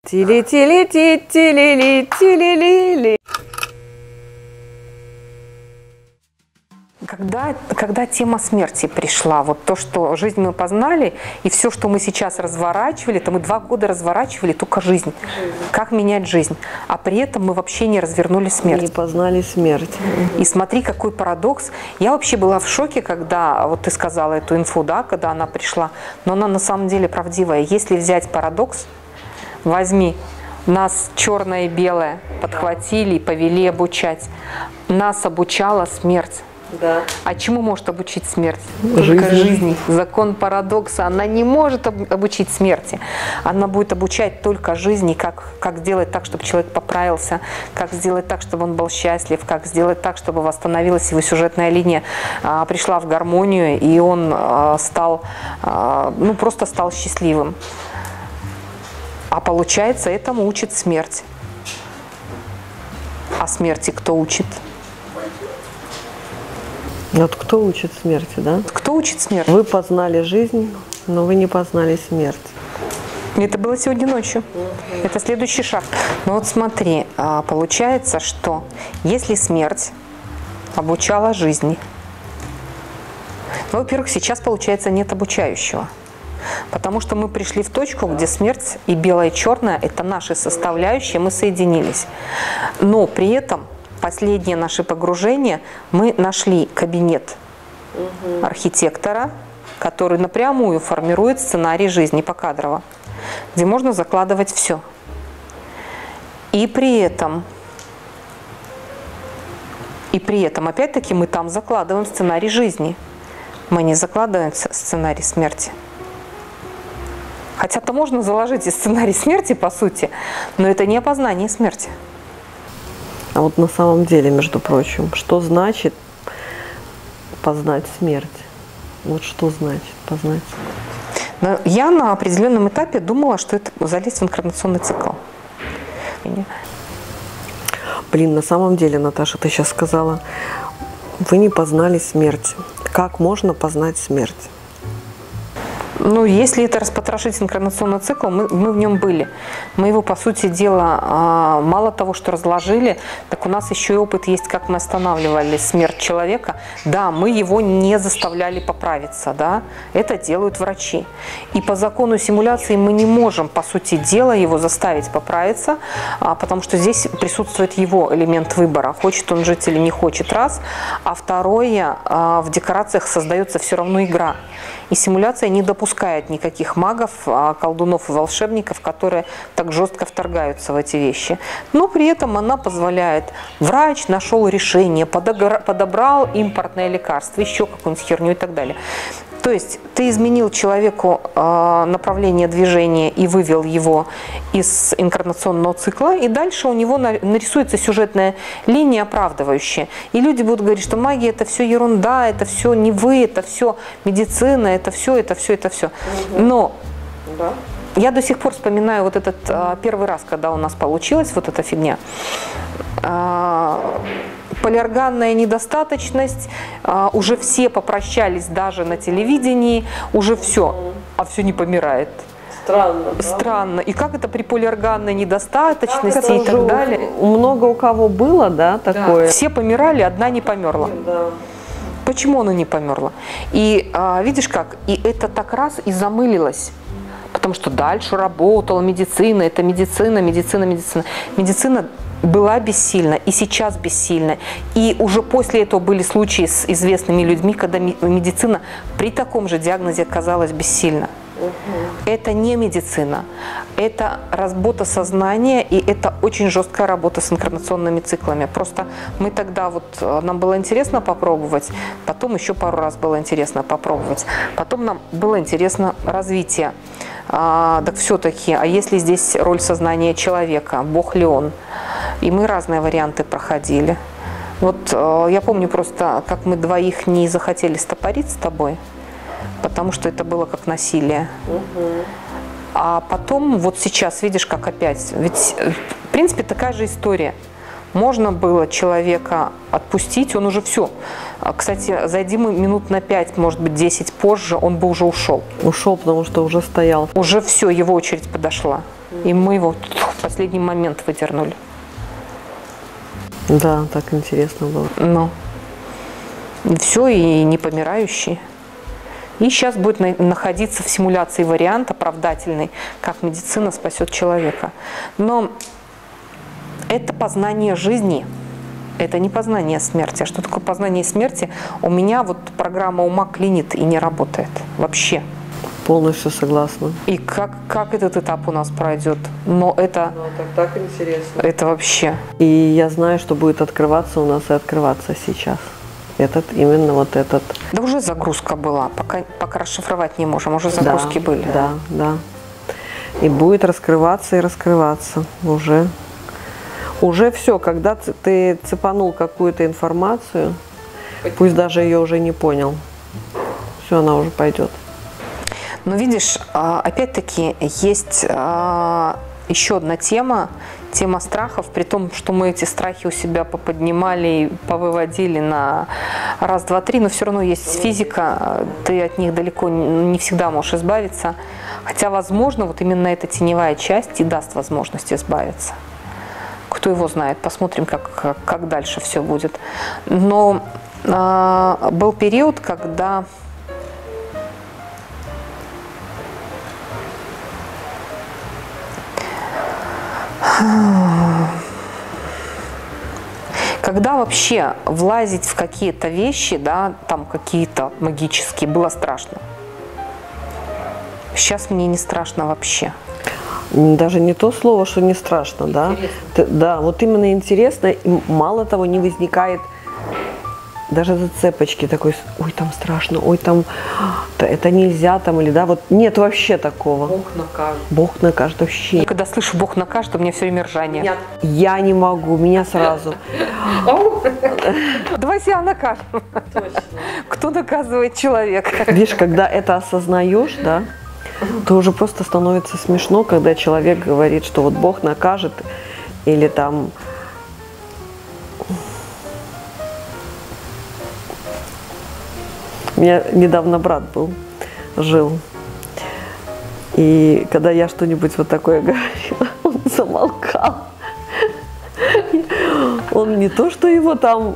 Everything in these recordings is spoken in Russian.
Тили-тили-ти-тили-ли-тили-ли-ли. Когда тема смерти пришла, вот то, что жизнь мы познали, и все, что мы сейчас разворачивали, то мы 2 года разворачивали только жизнь. Как менять жизнь. А при этом мы вообще не развернули смерть. Не познали смерть. И смотри, какой парадокс. Я вообще была в шоке, когда вот ты сказала эту инфу, да, когда она пришла. Но она на самом деле правдивая. Если взять парадокс, возьми, нас черное и белое подхватили и повели обучать. Нас обучала смерть. Да. А чему может обучить смерть? Только жизни. Закон парадокса. Она не может обучить смерти. Она будет обучать только жизни, как сделать так, чтобы человек поправился, как сделать так, чтобы он был счастлив, как сделать так, чтобы восстановилась его сюжетная линия, пришла в гармонию, и он просто стал счастливым. А получается, этому учит смерть. А смерти кто учит? Вот кто учит смерти, да? Кто учит смерть? Вы познали жизнь, но вы не познали смерть. Это было сегодня ночью. Это следующий шаг. Но вот смотри, получается, что если смерть обучала жизни, ну, во-первых, сейчас, получается, нет обучающего. Потому что мы пришли в точку, где смерть и белое и черное – это наши составляющие, мы соединились. Но при этом последнее наше погружение, мы нашли кабинет архитектора, который напрямую формирует сценарий жизни покадрово, где можно закладывать все. И при этом, опять-таки, мы там закладываем сценарий жизни. Мы не закладываем сценарий смерти. Хотя-то можно заложить и сценарий смерти, по сути, но это не опознание смерти. А вот на самом деле, между прочим, что значит познать смерть? Вот что значит познать смерть? Но я на определенном этапе думала, что это залезть в инкарнационный цикл. Блин, на самом деле, Наташа, ты сейчас сказала, вы не познали смерть. Как можно познать смерть? Ну, если это распотрошить инкарнационный цикл, мы в нем были. Мы его, по сути дела, мало того, что разложили, так у нас еще и опыт есть, как мы останавливали смерть человека. Да, мы его не заставляли поправиться, да, это делают врачи. И по закону симуляции мы не можем, по сути дела, его заставить поправиться, потому что здесь присутствует его элемент выбора, хочет он жить или не хочет, раз. А второе, в декорациях создается все равно игра. И симуляция не допускает никаких магов, колдунов и волшебников, которые так жестко вторгаются в эти вещи. Но при этом она позволяет. Врач нашел решение, подобрал импортное лекарство, еще какую-нибудь херню и так далее. То есть ты изменил человеку направление движения и вывел его из инкарнационного цикла, и дальше у него нарисуется сюжетная линия оправдывающая. И люди будут говорить, что магия – это все ерунда, это все не вы, это все медицина, это все, это все, это все. Но я до сих пор вспоминаю вот этот первый раз, когда у нас получилась вот эта фигня. Полиорганная недостаточность, уже все попрощались даже на телевидении, уже все, а все не помирает. Странно. Странно. И как это при полиорганной недостаточности и так далее? Много у кого было, да, такое? Да. Все помирали, одна не померла. Да. Почему она не померла? И видишь как, и это так раз и замылилось. Потому что дальше работала медицина, это медицина, медицина, медицина. Медицина была бессильна и сейчас бессильна. И уже после этого были случаи с известными людьми, когда медицина при таком же диагнозе оказалась бессильна. Это не медицина, это работа сознания, и это очень жесткая работа с инкарнационными циклами. Просто мы тогда, нам было интересно попробовать, потом еще пару раз было интересно попробовать, потом нам было интересно развитие. Так все-таки, а если здесь роль сознания человека, Бог ли он? И мы разные варианты проходили. Вот я помню просто, как мы двоих не захотели стопорить с тобой, потому что это было как насилие. А потом, вот сейчас, видишь, как опять. Ведь, в принципе, такая же история. Можно было человека отпустить, он уже все. Кстати, зайди мы минут на 5, может быть, 10 позже, он бы уже ушел. Ушел, потому что уже стоял. Уже все, его очередь подошла. И мы его в последний момент выдернули. Да, так интересно было. Ну, все, и не помирающий. И сейчас будет находиться в симуляции вариант оправдательный, как медицина спасет человека. Но это познание жизни, это не познание смерти. А что такое познание смерти? У меня вот программа ума клинит и не работает вообще. Полностью согласна. И как этот этап у нас пройдет? Но это, так интересно. это вообще. И я знаю, что будет открываться у нас и открываться сейчас. Именно вот этот. Да уже загрузка была, пока расшифровать не можем, уже загрузки были. Да, да. И будет раскрываться и раскрываться уже. Уже все, когда ты цепанул какую-то информацию, пусть даже ее уже не понял, все, она уже пойдет. Но видишь, опять-таки есть еще одна тема страхов, при том, что мы эти страхи у себя поподнимали, повыводили на раз, два, три, но все равно есть физика, ты от них далеко не всегда можешь избавиться. Хотя, возможно, вот именно эта теневая часть и даст возможность избавиться. Кто его знает, посмотрим, как дальше все будет. Но был период, когда вообще влазить в какие-то вещи, да, там какие-то магические, было страшно. Сейчас мне не страшно вообще. Даже не то слово, что не страшно, да? Да, вот именно интересно, и мало того, не возникает даже зацепочки такой, ой, там страшно, ой, там это нельзя, там, или да, вот нет вообще такого. Бог накажет. Бог накажет вообще. Я когда слышу Бог накажет, у меня все время ржание. Нет. Я не могу, меня сразу. Давай себя накажем. Точно. Кто наказывает человека? Видишь, когда это осознаешь, да, то уже просто становится смешно, когда человек говорит, что вот Бог накажет, или там... У меня недавно брат жил, и когда я что-нибудь вот такое говорила, он замолкал. Он не то, что его там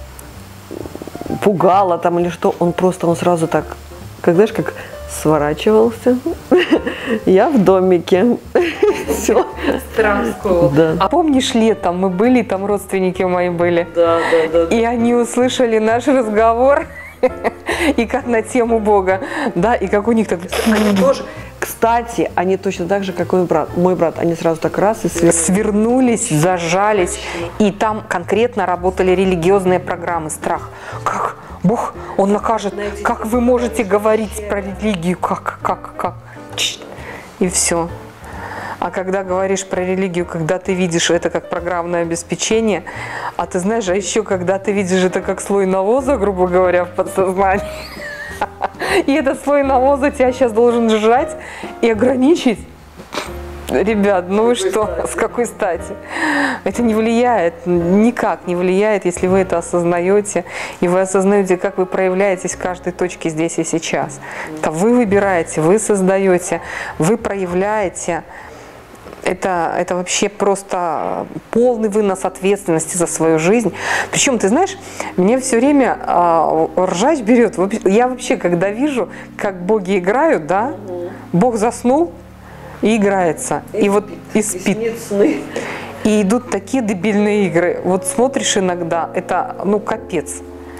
пугало там или что, он сразу так, как знаешь, как сворачивался. Я в домике. Все. Страх сковал. Да. А помнишь, летом мы были, там родственники мои были, Да. и они услышали наш разговор, и как на тему Бога, да, и как у них так... Они тоже, кстати, они точно так же, как мой брат, они сразу так раз и свернулись, зажались, и там конкретно работали религиозные программы. Страх. Как? Бог, Он накажет. Как вы можете говорить про религию? Как? И все. А когда говоришь про религию, когда ты видишь это как программное обеспечение, а ты знаешь, а еще когда ты видишь это как слой навоза, грубо говоря, в подсознании, и этот слой навоза тебя сейчас должен сжать и ограничить. Ребят, ну вы что, с какой стати? Это не влияет, никак не влияет, если вы это осознаете, и вы осознаете, как вы проявляетесь в каждой точке здесь и сейчас. Это вы выбираете, вы создаете, вы проявляете. Это вообще просто полный вынос ответственности за свою жизнь. Причем, ты знаешь, мне все время ржач берет. Я вообще, когда вижу, как боги играют, да, Бог заснул и играется, и спит. И идут такие дебильные игры. Вот смотришь иногда, это, капец.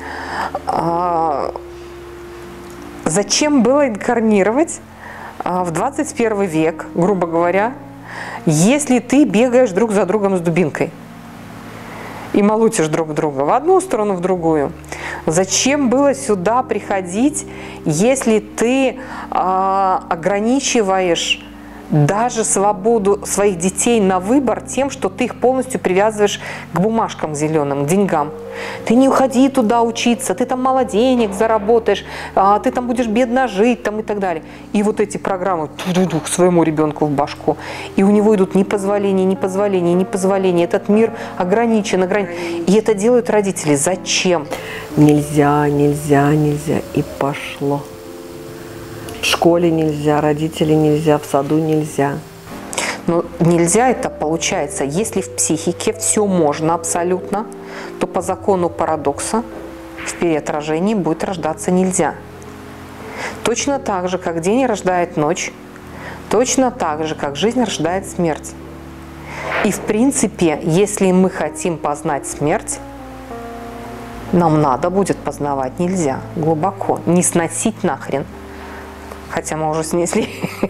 Зачем было инкарнировать в 21 век, грубо говоря, если ты бегаешь друг за другом с дубинкой и молотишь друг друга в одну сторону, в другую? Зачем было сюда приходить, если ты ограничиваешь даже свободу своих детей на выбор тем, что ты их полностью привязываешь к бумажкам зеленым, к деньгам? Ты не уходи туда учиться, ты там мало денег заработаешь, ты там будешь бедно жить там, и так далее. И вот эти программы к своему ребенку в башку. И у него идут непозволения. Этот мир ограничен. И это делают родители. Зачем? Нельзя. И пошло. В школе нельзя, родители нельзя, в саду нельзя. Но нельзя это получается. Если в психике все можно абсолютно, то по закону парадокса в переотражении будет рождаться нельзя. Точно так же, как день рождает ночь, точно так же, как жизнь рождает смерть. И в принципе, если мы хотим познать смерть, нам надо будет познавать нельзя глубоко, не сносить нахрен, хотя мы уже снесли,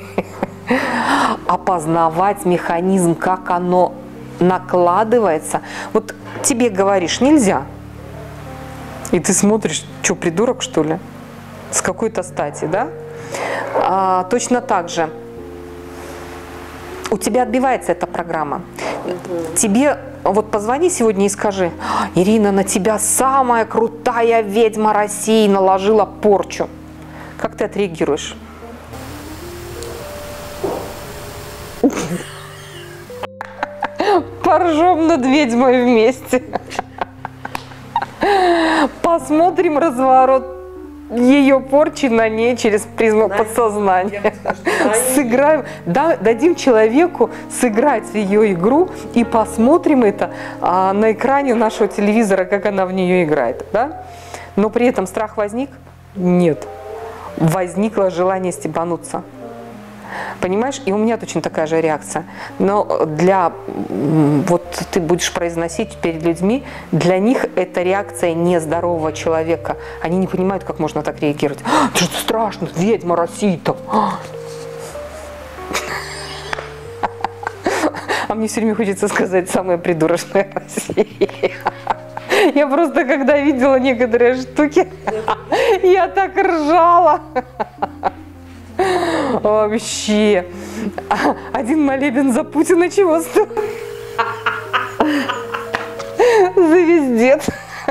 а познавать механизм, как оно накладывается. Вот тебе говоришь нельзя, и ты смотришь, что, придурок, что ли? С какой-то стати, да? Точно так же у тебя отбивается эта программа. Тебе вот позвони сегодня и скажи: Ирина, на тебя самая крутая ведьма России наложила порчу. Как ты отреагируешь? Поржем над ведьмой вместе. Посмотрим разворот ее порчи на ней через призму подсознания. Сыграем, дадим человеку сыграть в ее игру и посмотрим это на экране нашего телевизора, как она в нее играет. Да? Но при этом страх возник? Нет. Возникло желание стебануться. Понимаешь? И у меня точно такая же реакция. Но вот ты будешь произносить перед людьми, для них это реакция нездорового человека. Они не понимают, как можно так реагировать. Это же страшно, ведьма России-то. А мне все время хочется сказать: самая придурочная Россия. Я просто, когда видела некоторые штуки, я так ржала. Вообще. Один молебен за Путина чего стоит? Звездец.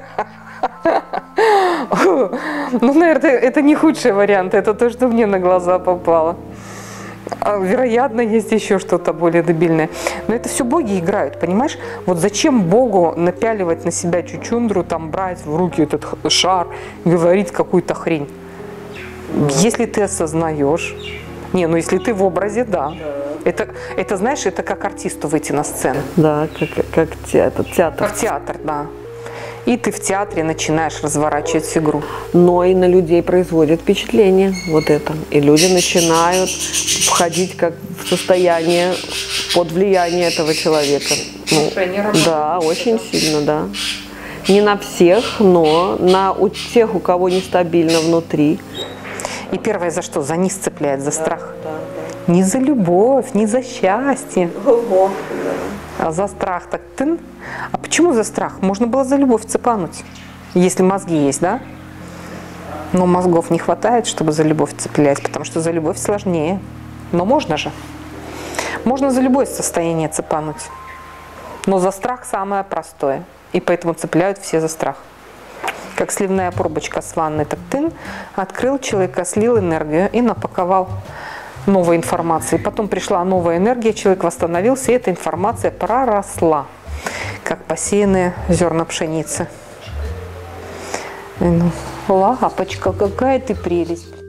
Ну, наверное, это не худший вариант. Это то, что мне на глаза попало. Вероятно, есть еще что-то более дебильное. Но это все боги играют, понимаешь? Вот зачем Богу напяливать на себя чучундру, там брать в руки этот шар, говорить какую-то хрень? Если ты осознаешь, ну если ты в образе, да. Это знаешь, это как артисту выйти на сцену. Да, как театр. Как театр, да. И ты в театре начинаешь разворачивать игру. Но и на людей производит впечатление вот это. И люди начинают входить как в состояние под влияние этого человека. Да, очень сильно, да. Не на всех, но у тех, у кого нестабильно внутри. И первое за что? За низ цепляет, за страх. Да. Не за любовь, не за счастье. Ого, да. А за страх так тын. А почему за страх? Можно было за любовь цепануть, если мозги есть, да? Но мозгов не хватает, чтобы за любовь цеплять, потому что за любовь сложнее. Но можно же. Можно за любое состояние цепануть. Но за страх самое простое. И поэтому цепляют все за страх. Как сливная пробочка с ванной, так тын, открыл человека, слил энергию и напаковал новой информацией. Потом пришла новая энергия, человек восстановился, и эта информация проросла, как посеянные зерна пшеницы. Ну, лапочка, какая ты прелесть.